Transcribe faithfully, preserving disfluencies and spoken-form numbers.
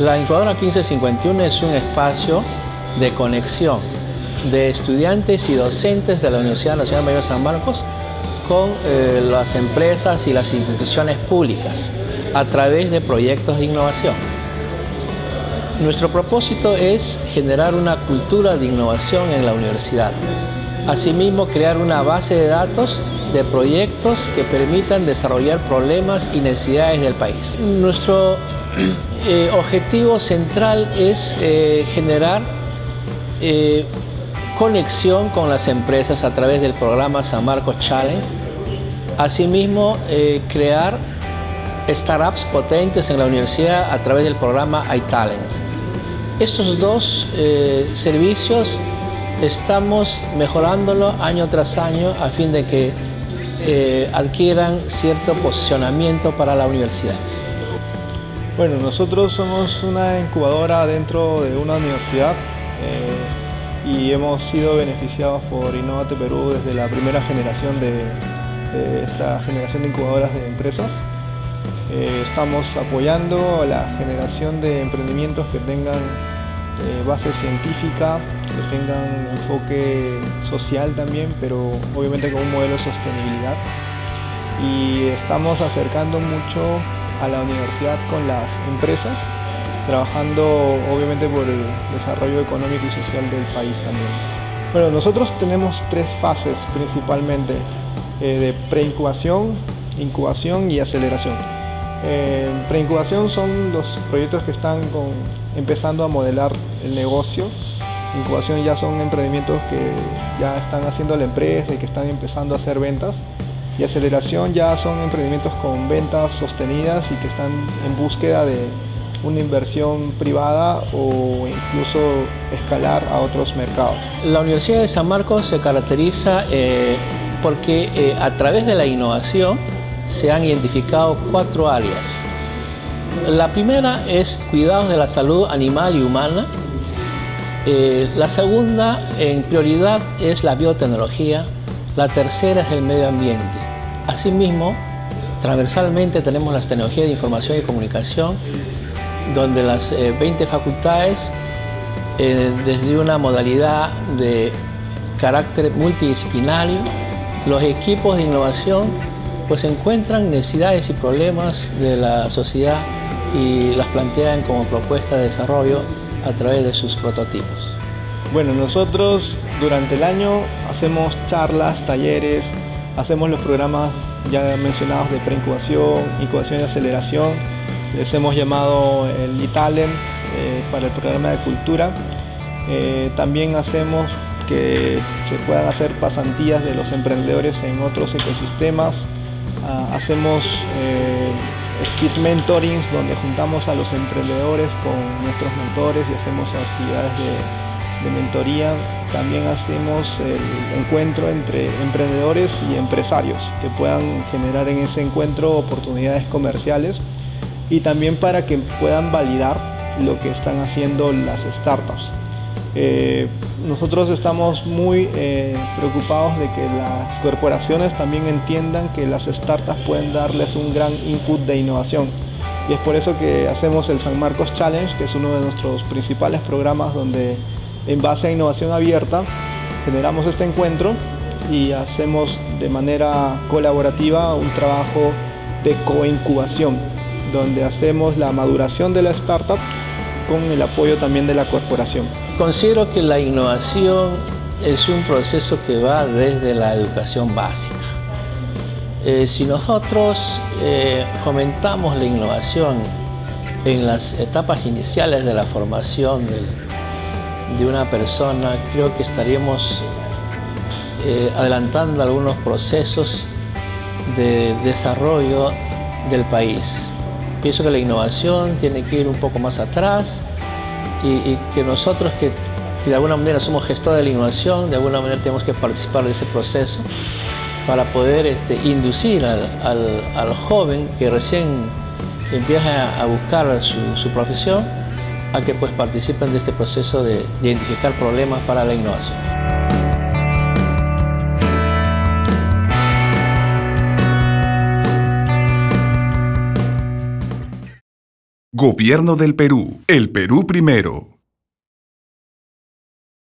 La incubadora quince cincuenta y uno es un espacio de conexión de estudiantes y docentes de la Universidad Nacional Mayor de San Marcos con eh, las empresas y las instituciones públicas a través de proyectos de innovación. Nuestro propósito es generar una cultura de innovación en la universidad. Asimismo, crear una base de datos de proyectos que permitan desarrollar problemas y necesidades del país. Nuestro eh, objetivo central es eh, generar eh, conexión con las empresas a través del programa San Marcos Challenge. Asimismo, eh, crear startups potentes en la universidad a través del programa iTalent. Estos dos eh, servicios estamos mejorándolo año tras año a fin de que eh, adquieran cierto posicionamiento para la universidad. Bueno, nosotros somos una incubadora dentro de una universidad eh, y hemos sido beneficiados por Innovate Perú desde la primera generación de, de esta generación de incubadoras de empresas. Eh, estamos apoyando la generación de emprendimientos que tengan eh, base científica, que tengan enfoque social también, pero obviamente con un modelo de sostenibilidad. Y estamos acercando mucho a la universidad con las empresas, trabajando obviamente por el desarrollo económico y social del país también. Bueno, nosotros tenemos tres fases principalmente, eh, de preincubación, incubación y aceleración. Eh, preincubación son los proyectos que están con, empezando a modelar el negocio. Incubación ya son emprendimientos que ya están haciendo la empresa y que están empezando a hacer ventas. Y aceleración ya son emprendimientos con ventas sostenidas y que están en búsqueda de una inversión privada o incluso escalar a otros mercados. La Universidad de San Marcos se caracteriza eh, porque eh, a través de la innovación se han identificado cuatro áreas. La primera es cuidados de la salud animal y humana. Eh, la segunda en prioridad es la biotecnología. La tercera es el medio ambiente. Asimismo, transversalmente tenemos las tecnologías de información y comunicación, donde las eh, veinte facultades, eh, desde una modalidad de carácter multidisciplinario, los equipos de innovación pues encuentran necesidades y problemas de la sociedad y las plantean como propuesta de desarrollo a través de sus prototipos. Bueno, nosotros durante el año hacemos charlas, talleres, hacemos los programas ya mencionados de preincubación, incubación y aceleración. Les hemos llamado el iTalent eh, para el programa de cultura. Eh, también hacemos que se puedan hacer pasantías de los emprendedores en otros ecosistemas. Uh, hacemos eh, skit mentorings donde juntamos a los emprendedores con nuestros mentores y hacemos actividades de, de mentoría. También hacemos el encuentro entre emprendedores y empresarios que puedan generar en ese encuentro oportunidades comerciales y también para que puedan validar lo que están haciendo las startups. Eh, nosotros estamos muy eh, preocupados de que las corporaciones también entiendan que las startups pueden darles un gran input de innovación y es por eso que hacemos el San Marcos Challenge, que es uno de nuestros principales programas donde en base a innovación abierta generamos este encuentro y hacemos de manera colaborativa un trabajo de coincubación donde hacemos la maduración de la startup con el apoyo también de la corporación. Considero que la innovación es un proceso que va desde la educación básica. Eh, si nosotros eh, fomentamos la innovación en las etapas iniciales de la formación del, de una persona, creo que estaríamos eh, adelantando algunos procesos de desarrollo del país. Pienso que la innovación tiene que ir un poco más atrás y, y que nosotros que, que de alguna manera somos gestores de la innovación, de alguna manera tenemos que participar de ese proceso para poder este, inducir al, al, al joven que recién empieza a buscar su, su profesión a que pues, participen de este proceso de identificar problemas para la innovación. Gobierno del Perú. El Perú primero.